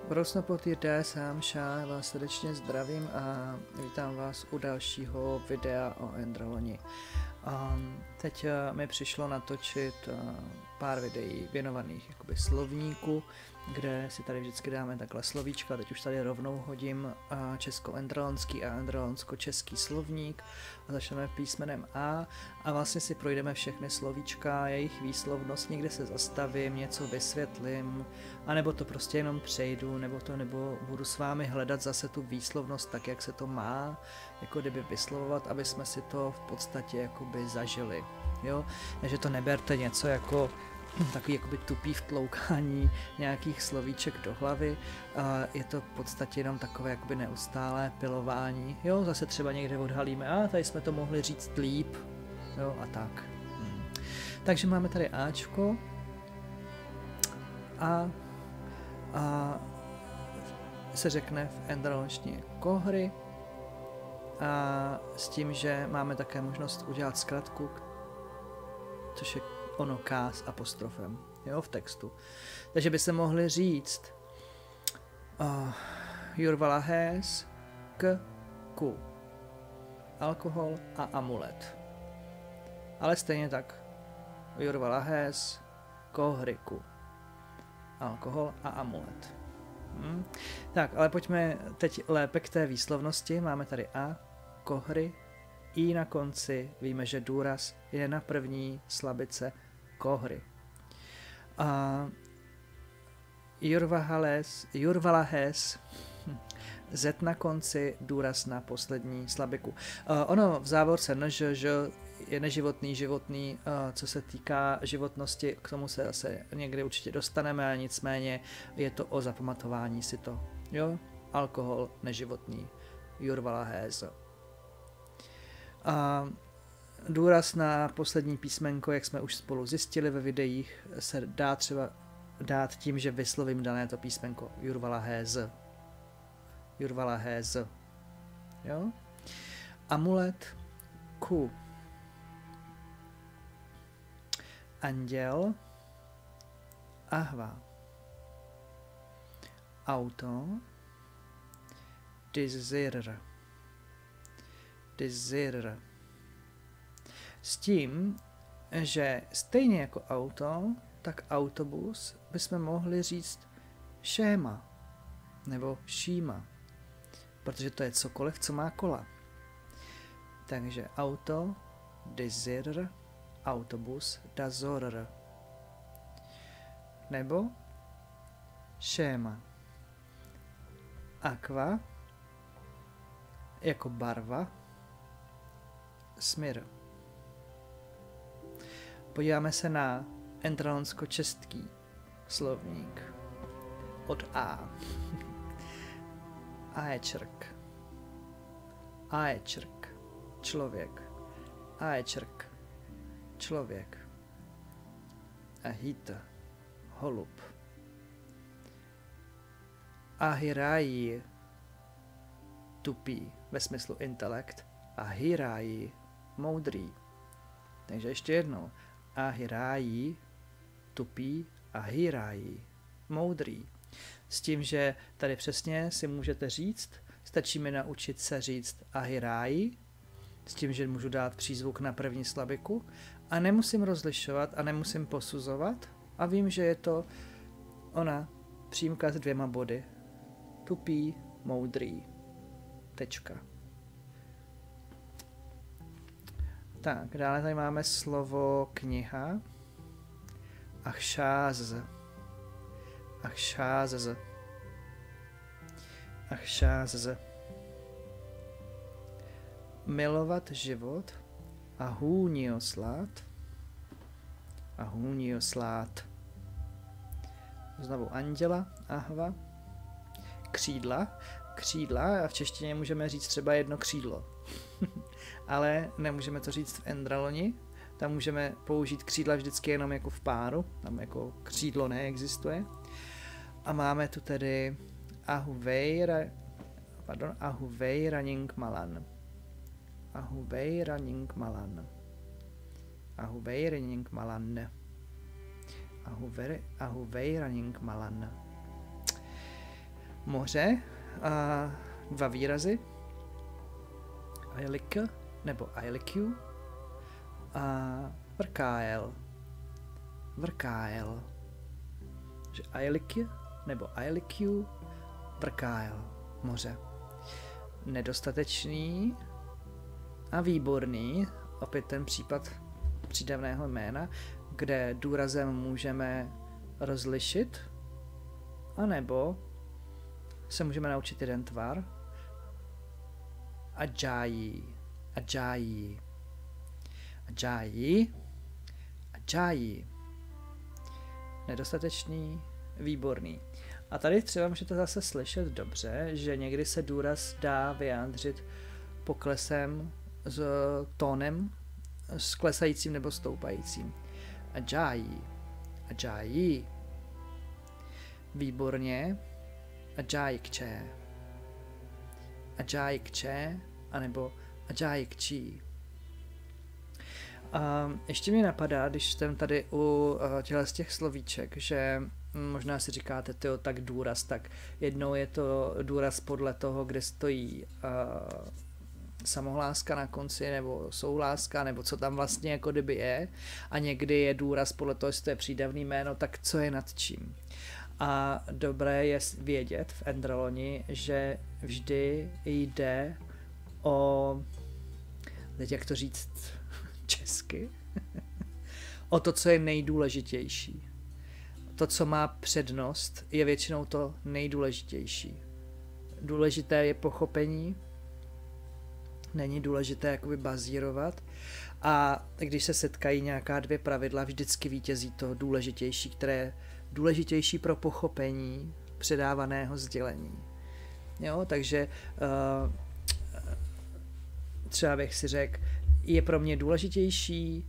Prosnopotý DSM Shah vás srdečně zdravím a vítám vás u dalšího videa o Endraloni. Teď mi přišlo natočit pár videí věnovaných jakoby slovníku, kde si tady vždycky dáme takhle slovíčka. Teď už tady rovnou hodím česko-endralonský a endralonsko-český slovník a začneme písmenem A a vlastně si projdeme všechny slovíčka, jejich výslovnost, někde se zastavím, něco vysvětlím, anebo to prostě jenom přejdu, nebo budu s vámi hledat zase tu výslovnost tak, jak se to má, jako kdyby vyslovovat, aby jsme si to v podstatě jakoby zažili, jo, takže to neberte něco jako takový jakoby tupý vtloukání nějakých slovíček do hlavy, je to v podstatě jenom takové jakoby neustálé pilování, jo, zase třeba někde odhalíme, tady jsme to mohli říct líp, jo, a tak. Takže máme tady Ačko a se řekne v endralonštině kohry a s tím, že máme také možnost udělat zkratku, což je ono K s apostrofem, jo, v textu. Takže by se mohli říct Jurvala hes k ku. Alkohol a amulet. Ale stejně tak Jurvala hes kohriku. Alkohol a amulet. Tak, ale pojďme teď lépe k té výslovnosti. Máme tady A, kohry, I na konci, víme, že důraz je na první slabice kohry. Jurvala hes, Z na konci, důraz na poslední slabiku. Ono v závorce nž je neživotný, životný, co se týká životnosti, k tomu se zase někdy určitě dostaneme, a nicméně je to o zapamatování si to. Jo? Alkohol, neživotný, Jurvala hes. Důraz na poslední písmenko, jak jsme už spolu zjistili ve videích, se dá třeba dát tím, že vyslovím dané to písmenko Jurvala hes. Jurvala hes. Jo? Amulet ku. Anděl ahva. Auto desir. Desir. S tím, že stejně jako auto, tak autobus bychom mohli říct šéma nebo šíma, protože to je cokoliv, co má kola. Takže auto, desir, autobus, dazor. Nebo šéma. Aqua jako barva, smir. Podíváme se na endralonsko-český slovník od A. Aečrk. Aečrk. Člověk. Aečrk. Člověk. Ahita. Holub. Ahiraji. Tupý ve smyslu intelekt. Ahiraji. Moudrý. Takže ještě jednou. Ahiraji, tupý, ahiraji, moudrý. S tím, že tady přesně si můžete říct, stačí mi naučit se říct ahiraji, s tím, že můžu dát přízvuk na první slabiku a nemusím rozlišovat a nemusím posuzovat a vím, že je to ona přímka s 2 body. Tupý, moudrý. Tečka. Tak, dále tady máme slovo kniha. Achšáz. Achšáz. Achšáz. Milovat život. Ahúnioslát. Ahúnioslát. Znovu anděla. Ahva. Křídla. Křídla a v češtině můžeme říct třeba jedno křídlo. Ale nemůžeme to říct v endraloni, tam můžeme použít křídla vždycky jenom jako v páru, tam jako křídlo neexistuje. A máme tu tedy Ahuveiranink malan. Ahuveiranink malan. Ahuveiranink malan. Ahuveiranink malan. moře a 2 výrazy. Ailika nebo Ailikiu a Vrkájel. Vrkájel. Takže Ailikia nebo Ailikiu, Vrkájel. Moře. Nedostatečný a výborný. Opět ten případ přídavného jména, kde důrazem můžeme rozlišit, anebo se můžeme naučit jeden tvar. Ajayi, ajayi, ajayi, ajayi. Nedostatečný, výborný. A tady třeba můžete zase slyšet dobře, že někdy se důraz dá vyjádřit poklesem s tónem, s klesajícím nebo stoupajícím. Ajayi, ajayi. Výborně. Ajayikče. Ajayikče, anebo Ajayikčí. A ještě mi napadá, když jsem tady u těch slovíček, že možná si říkáte, tyjo, tak důraz, tak jednou je to důraz podle toho, kde stojí samohláska na konci, nebo souhláska, nebo co tam vlastně jako kdyby je, a někdy je důraz podle toho, jestli to je přídavný jméno, tak co je nad čím. A dobré je vědět v Endraloni, že vždy jde o, teď jak to říct česky, o to, co je nejdůležitější. To, co má přednost, je většinou to nejdůležitější. Důležité je pochopení, není důležité jakoby bazírovat, a když se setkají nějaká 2 pravidla, vždycky vítězí to důležitější, které je důležitější pro pochopení předávaného sdělení. Jo, takže třeba bych si řekl, je pro mě důležitější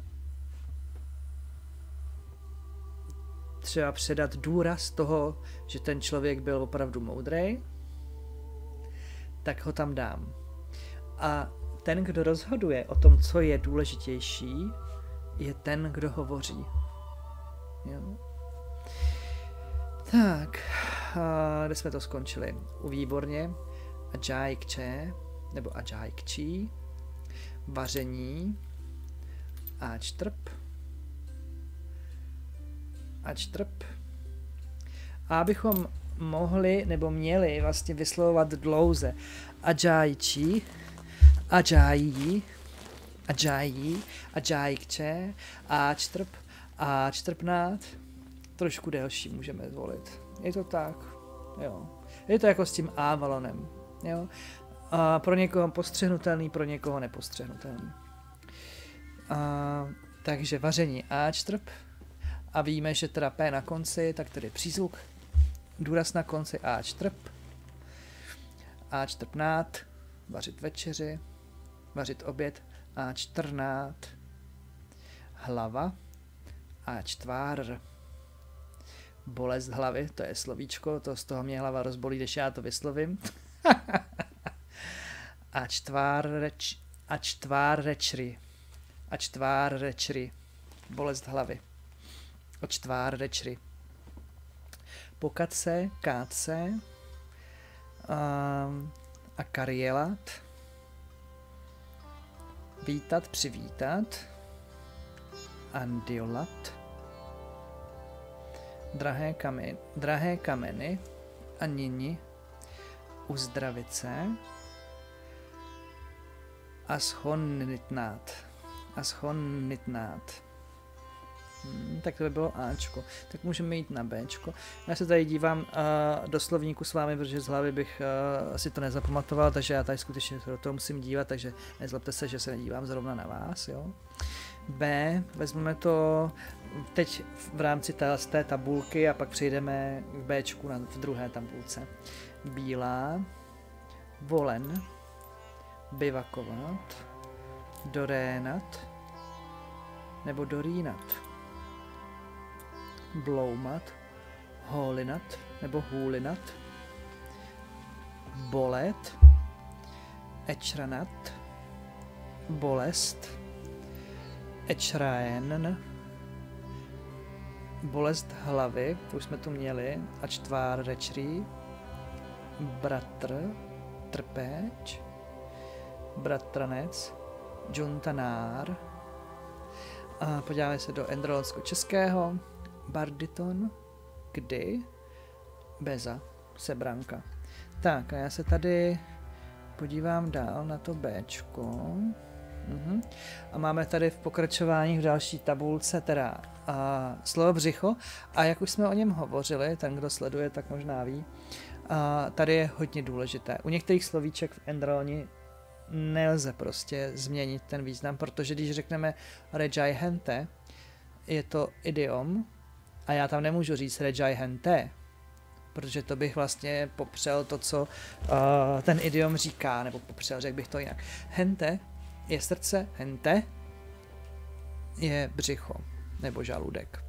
třeba předat důraz toho, že ten člověk byl opravdu moudrej, tak ho tam dám. A ten, kdo rozhoduje o tom, co je důležitější, je ten, kdo hovoří. Jo? Tak, kde jsme to skončili? Výborně. Ajayikče, nebo Ajayikčí, vaření, ačtrp. A abychom mohli, nebo měli vlastně vyslovovat dlouze Ajayikčí, Ajayi, Ajayi, Ajayikče, ačtrpnát, trošku delší můžeme zvolit. Je to tak, jo. Je to jako s tím Avalonem, jo. A pro někoho postřehnutelný, pro někoho nepostřehnutelný. Takže vaření ačtrp. A víme, že teda P na konci, tak tedy přízvuk, důraz na konci ačtrp. Ačtrpnát, vařit večeři, vařit oběd, ačtrnát, hlava, ačtvár, bolest hlavy, to je slovíčko, to z toho mě hlava rozbolí, když já to vyslovím. Ačtvár rečry, bolest hlavy. Očtvár rečry. Pokat se, kát se, a karielat, vítat, přivítat, andiolat, drahé kameny, anini, uzdravit se, aschonnitnát. Tak to by bylo Ačko. Tak můžeme jít na Bčko. Já se tady dívám do slovníku s vámi, protože z hlavy bych si to nezapamatoval, takže já tady skutečně do toho musím dívat, takže nezlobte se, že se nedívám zrovna na vás. Jo. B, vezmeme to teď v rámci té tabulky a pak přejdeme k Bčku v druhé tabulce. Bílá, volen, bivakovat, dorénat nebo dorínat. Bloumat, hólinat nebo hůlinat, bolet, ečranat, bolest, ečraen, bolest hlavy, to už jsme tu měli, ačtvár rečrí, bratr, trpéč, bratranec, džuntanár. A podíváme se do endrolonsko-českého, barditon, kdy, beza, sebranka. Tak a já se tady podívám dál na to Bčko. A máme tady v pokračování v další tabulce teda slovo břicho a jak už jsme o něm hovořili, ten kdo sleduje tak možná ví, tady je hodně důležité. U některých slovíček v endroloni nelze prostě změnit ten význam, protože když řekneme rejai hente, je to idiom a já tam nemůžu říct rejai hente, protože to bych vlastně popřel to, co ten idiom říká, nebo popřel, řekl bych to jinak. Hente je srdce, hente je břicho, nebo žaludek.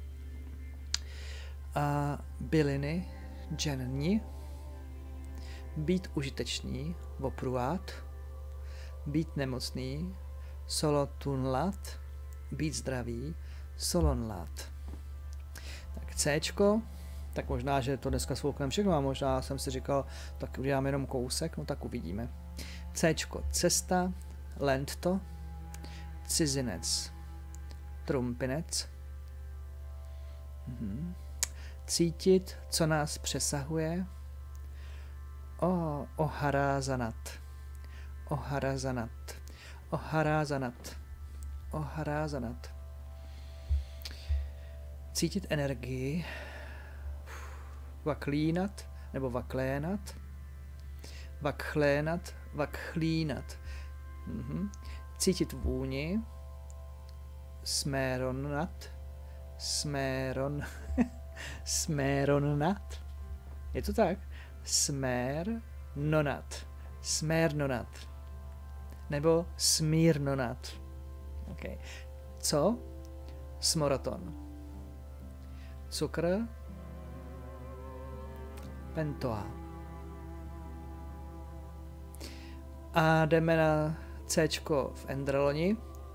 A byliny, dženni, být užitečný, vopruát, být nemocný, solotunlat, být zdravý, solonlat. Tak Cčko, tak možná, že to dneska svoukneme všechno a možná jsem si říkal, tak uděláme jenom kousek, no tak uvidíme. Cčko, cesta, lento, cizinec, trumpinec, cítit, co nás přesahuje, oharázanat, oharázanat, oharázanat, oharázanat. Cítit energii, vaklínat nebo vaklénat, vakchlénat, vakchlínat. Cítit vůni, sméronat, sméronnat. Je to tak? Smérnonat, smérnonat. Nebo smírnonat. Okay. Co? Smoroton. Cukr, pentoa. A jdeme na Cčko v endroloni.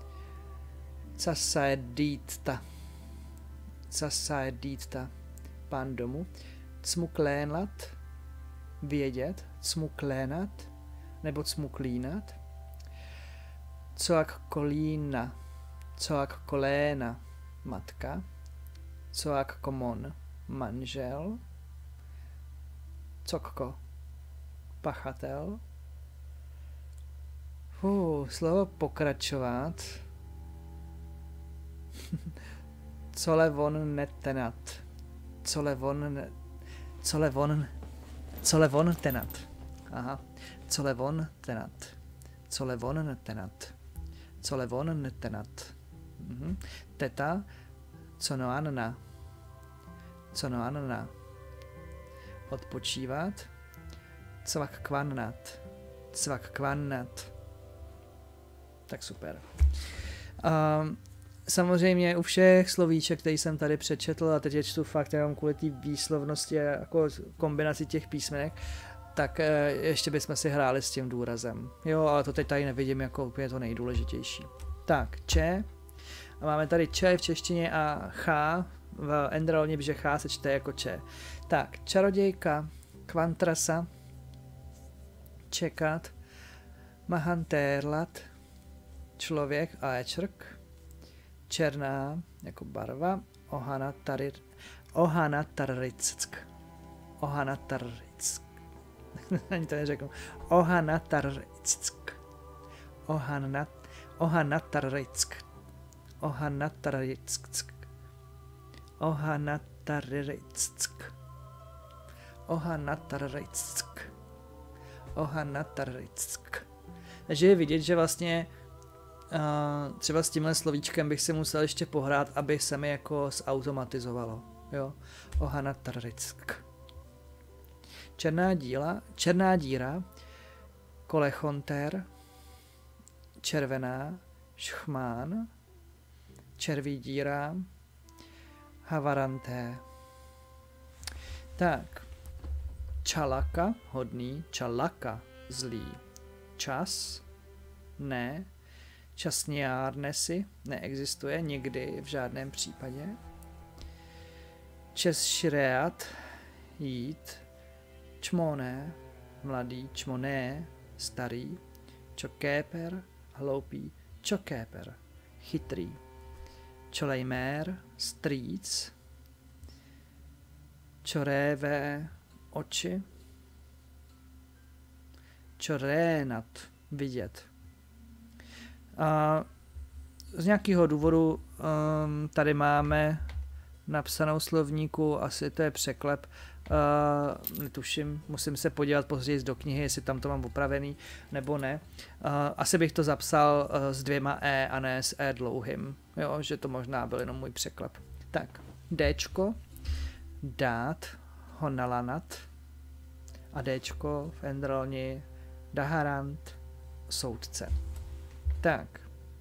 Casaedítta. Casaedítta. Pán domu. Cmuklénat. Vědět. Cmuklénat. Nebo cmuklínat. Coak kolína. Coak koléna. Matka. Coak komon. Manžel. Cokko. Pachatel. Slovo pokračovat. Colevon netenat. Colevon tenat. Aha. Colevon tenat. Colevon netenat. Colevon netenat. Teta. Conoanna. Conoanna. Odpočívat. Cvakkvannat. Cvakkvannat. Tak super. Samozřejmě u všech slovíček, který jsem tady přečetl, a teď je čtu fakt jenom kvůli té výslovnosti jako kombinaci těch písmenek, tak ještě bychom si hráli s tím důrazem. Jo, ale to teď tady nevidím jako úplně to nejdůležitější. Tak, če. A máme tady če v češtině a chá v endroloni, protože chá se čte jako če. Tak, čarodějka, kvantrasa, čekat, mahantérlat, člověk a ečrk, černá jako barva, ohana tarrick. Ani to neřeknu. Ohana tarrick. Ohana tarrick. Ohana tarrick. Ohana tarrick. Ohana tarrick. Ohana tarrick. Takže je vidět, že vlastně třeba s tímhle slovíčkem bych si musel ještě pohrát, aby se mi jako zautomatizovalo. Jo? Ohana tarrick. Černá díra, kolechonter, červená, šchmán, červí díra, havaranté. Tak, čalaka, hodný, čalaka, zlý, čas, ne, časniárnesy, neexistuje nikdy v žádném případě, česšreat, jít, čmoné, mladý, čmoné, starý, čoképer, hloupý, čoképer, chytrý, čolejmér, strýc, čorévé, oči, čorénat, vidět. A z nějakého důvodu tady máme napsanou slovníku, asi to je překlep, netuším, musím se podívat později do knihy, jestli tam to mám opravený, nebo ne. Asi bych to zapsal s 2 E a ne s E dlouhým, jo, že to možná byl jenom můj překlep. Tak, Dčko, dát, honalanat a Dčko v endralni, daharant, soudce. Tak,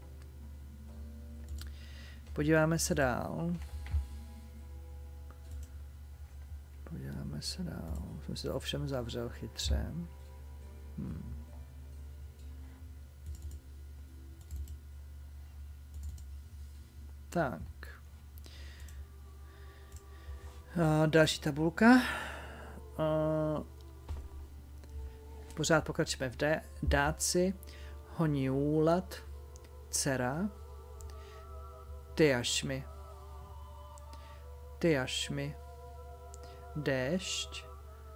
podíváme se dál. Jsem si to ovšem zavřel chytře. Tak. Další tabulka. Pořád pokračujeme v D. Dáci, honiulat, dcera, tyjašmi, déšť,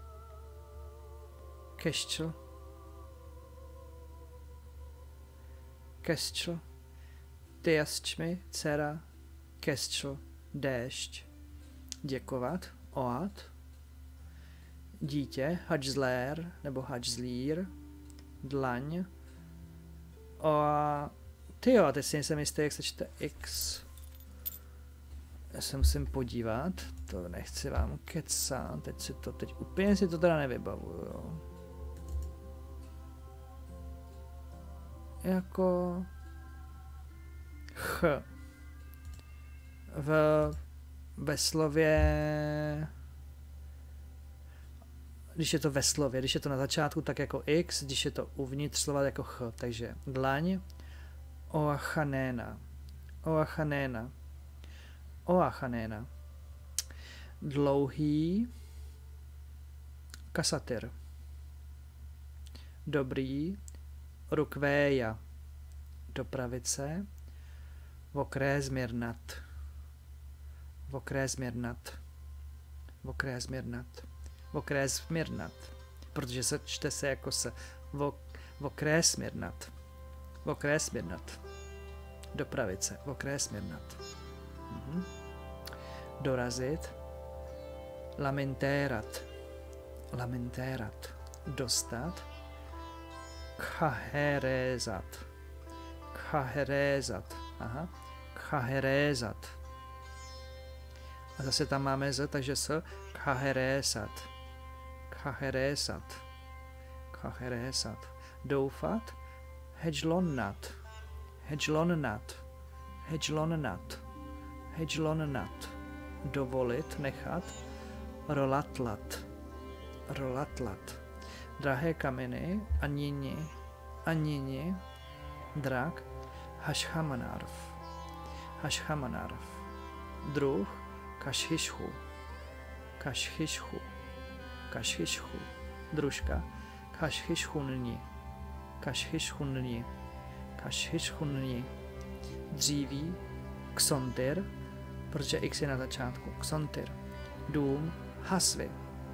kestl, tyjašmi, dcera, kestl, déšť, děkovat, oat, dítě, hadžzlér nebo hadžzlír, dlaň, tyjo, a teď si nejsem jistý, jak se čte X. Já se musím podívat, to nechci vám kecat, teď úplně si to teda nevybavuju, jo. Jako ch. Ve slově, když je to ve slově, když je to na začátku, tak jako X, když je to uvnitř slova, jako ch. Takže dlaň, oachanéna, dlouhý, kasatyr, dobrý, rukvéja, dopravice, vokrésměrnat, protože se čte se jako se, vokrésměrnat, dopravice, vokrésměrnat. Dorazit, lamentérat, dostat, khaherezat, a zase tam máme z, takže s, khaherezat, doufat, hedžlonnat, dovolit, nechat, rolatlat, drahé kameny, anini, drak, hashhamanarv, druh, kašhišchu, družka, kašhišchunni, dříví, ksontyr, protože X je na začátku, ksontyr, dům, hasvy.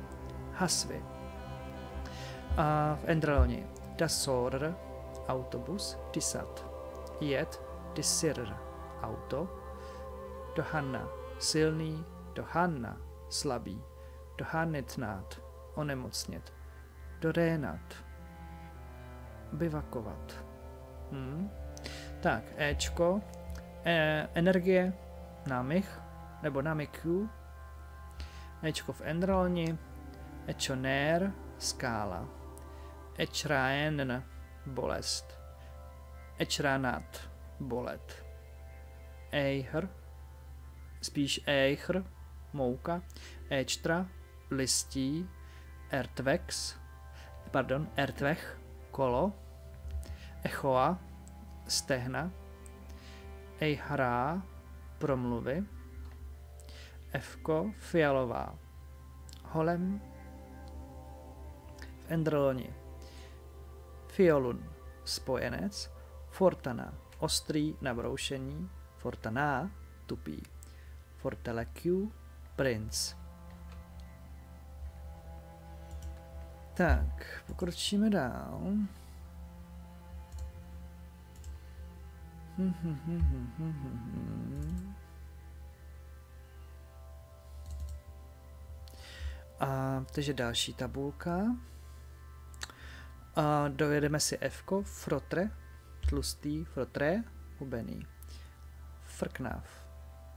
A v endraloni, dasor, autobus, disat, jet, disir, auto, dohanna, silný, dohanna, slabý, dohannetnát, onemocnit, dorénat, bivakovat. Tak, Ečko, energie, námich, nebo námiků, Ečko v endralni, ečonér, skála, ečraen, bolest, ečranat, bolet, ejhr, spíš ejhr, mouka, ečtra, listí, ertvech, kolo, echoa, stehna, ejhra, promluvy, efko, fialová, holem, v Endraloni Fiolun spojenec, Fortana ostrý na broušení, Fortana tupý, Fortelecu princ. Tak, pokročíme dál. Takže další tabulka. Dojedeme si F-ko, Frotre, tlustý, Frotre, hubený. Frknav,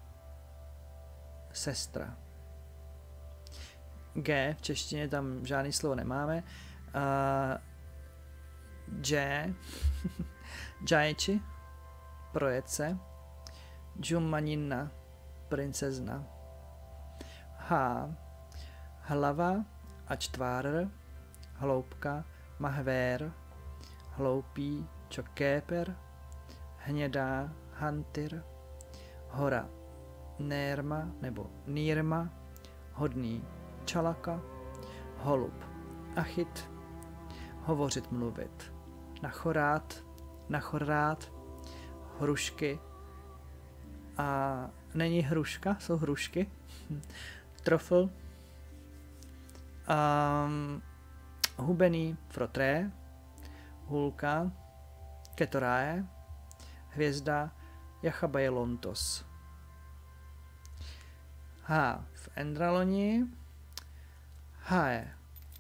sestra. G, v češtině tam žádný slovo nemáme. J, Jajči, projedce. Džumanina, princezna. H, hlava a čtvár, hloubka, mahvér, hloupý, čoképer, hnědá, hantyr, hora, nérma nebo nírma, hodný, čalaka, holub, achyt, hovořit, mluvit, nachorát, hrušky a není hruška, jsou hrušky, trofl, hubený, frotré, hůlka, ketorae, hvězda, Jachabajlontos. H v Endraloni, Hae.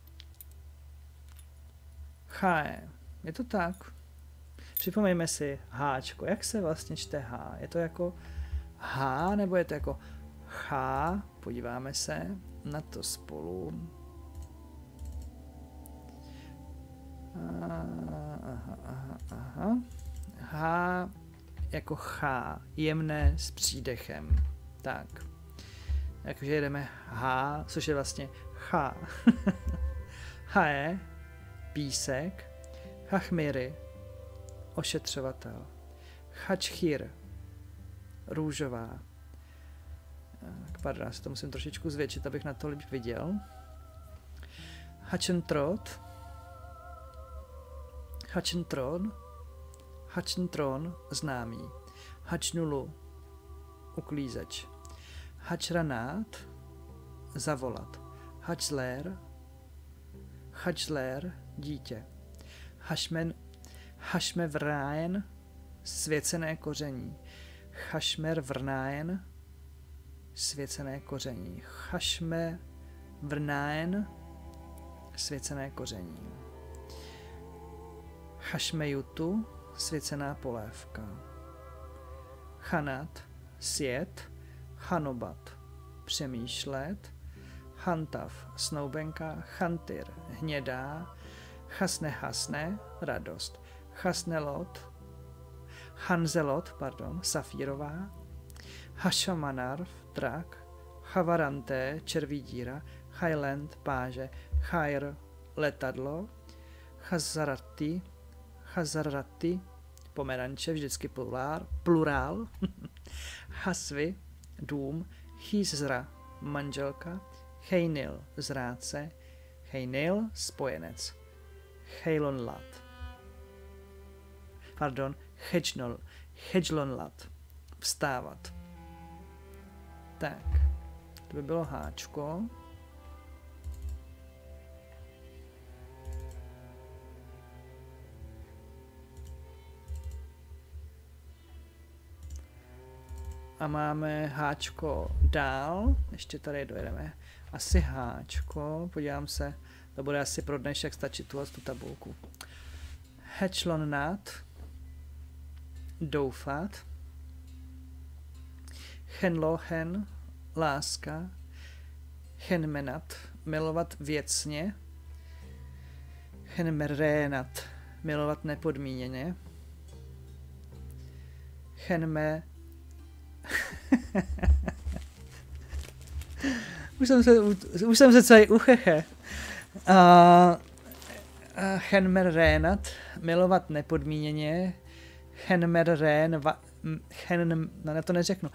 Hae. Je to tak? Připomeňme si Háčko. Jak se vlastně čte H? Je to jako H nebo je to jako H? Podíváme se na to spolu. Aha. H jako H, jemné s přídechem. Tak. Takže jedeme H, což je vlastně H. Hae, písek. Chachmiry, ošetřovatel. Chačchir, růžová. Pardon, já si to musím trošičku zvětšit, abych na to líp viděl. Hachentrot, Hacentron, známý. Hačnulu, uklízeč. Hačranát, zavolat. Hačlér, dítě. Hašmevrájen, svěcené koření. Hašmervrnájen, svěcené koření. Hašmevrnájen, svěcené koření. Hašmejutu, svěcená polévka. Chanat, sjet. Chanobat, přemýšlet. Chantav, snoubenka. Chantyr, hnědá. Hasne, radost. Hanzelot, safírová. Hashamanarv, drak. Chavaranté, červí díra. Highland, páže. Chair, letadlo. Chazarati, pomeranče, vždycky plurál. Hasvy, dům. Chizra, manželka. Chejnil, zrádce. Chejnil, spojenec. Hedžlonlat, vstávat. Tak, to by bylo Háčko. A máme Háčko dál, ještě tady dojedeme asi Háčko, podívám se, to bude asi pro dnešek stačit tu tabulku. Hečlonnát, doufat. Chenlochen, láska. Chenmenat, milovat věcně. Chenmerénat, milovat nepodmíněně. Chenme... Už jsem se celý ucheche. Chenmerénat, milovat nepodmíněně. Já to neřeknu.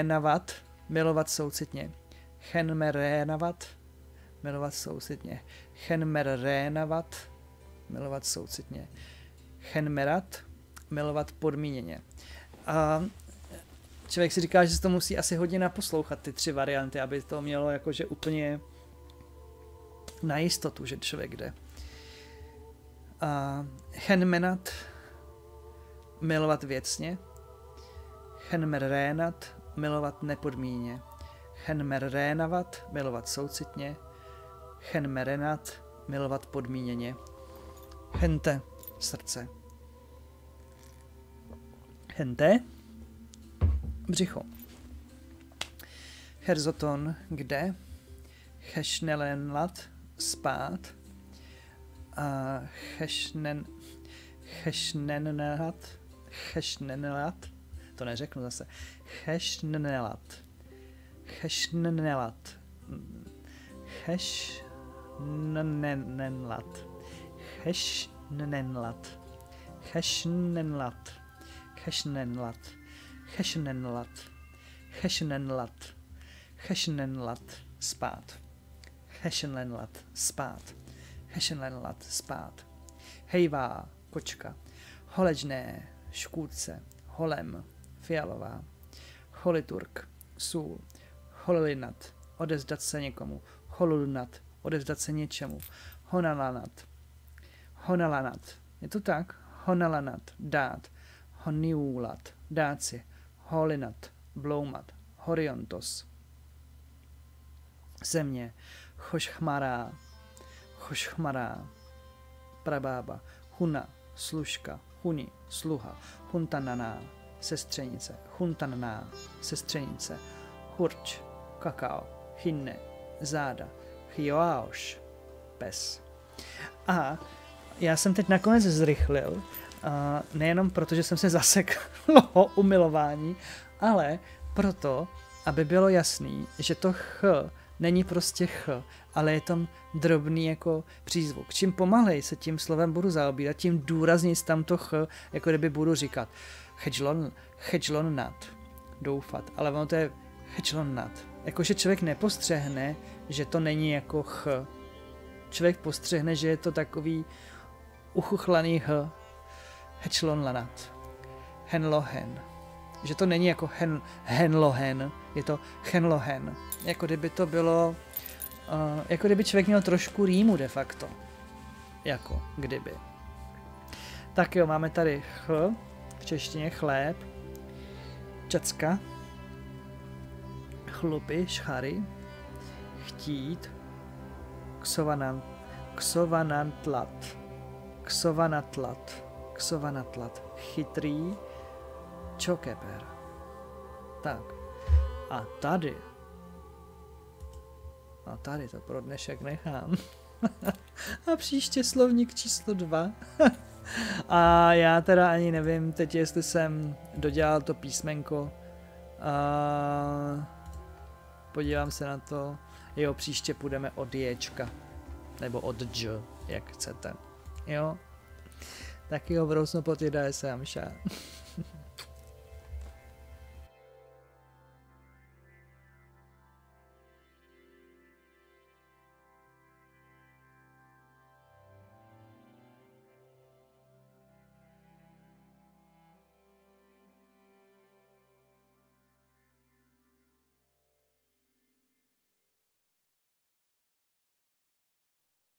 Chenmerénavat, milovat soucitně. Chenmerénavat, milovat soucitně. Chenmerrénavat, milovat soucitně. Chenmerat, milovat podmíněně. A člověk si říká, že se to musí asi hodně naposlouchat, ty 3 varianty, aby to mělo jakože úplně na jistotu, že člověk jde. Chenmenat, milovat věcně. Chenmerrénat, milovat nepodmíněně. Chenmerrénavat, milovat soucitně. Chenmerenat, milovat podmíněně. Hente, srdce. Hente, břicho. Herzoton, kde? Chešnelenlat, spát. Chešnenelat, to neřeknu zase. Chešnenelat. Spát. Hejvá, kočka. Holečné, škůdce. Holem, fialová. Holiturk, sůl. Holilinat, odevzdat se někomu. Holulnat, odevzdat se něčemu. Honalanat. Je to tak? Honalanat, dát. Honiulat, dát si. Holinat, bloumat. Horiontos, země. Chošchmará, prabába. Huna, služka. Huni, sluha. Huntananá, sestřenice. Hurč, kakao. Hinne, záda. Chioaoš, pes. A já jsem teď nakonec zrychlil, nejenom proto, že jsem se zasekl o umilování, ale proto, aby bylo jasný, že to ch není prostě ch, ale je tam drobný jako přízvuk. Čím pomalej se tím slovem budu zaobírat, tím důrazněji tam to ch, jako kdyby budu říkat chečlon nad, doufat, ale ono to je chečlon nad. Jakože člověk nepostřehne, že to není jako ch. Člověk postřehne, že je to takový uchuchlaný h. Hečlon lanat. Henlohen. Že to není jako henlohen, je to chenlohen. Jako kdyby to bylo, jako kdyby člověk měl trošku rýmu de facto. Jako kdyby. Tak jo, máme tady ch, v češtině chléb, čacka, chlupy, šchary, chtít, ksovanatlat, chytrý, čokeper. Tak. A tady to pro dnešek nechám. A příště slovník číslo 2. A já teda ani nevím teď, jestli jsem dodělal to písmenko. Podívám se na to. Jo, příště půjdeme od Jčka. Nebo od Dž, jak chcete. Jo? Tak jo, vrousno potýdá se, Amša.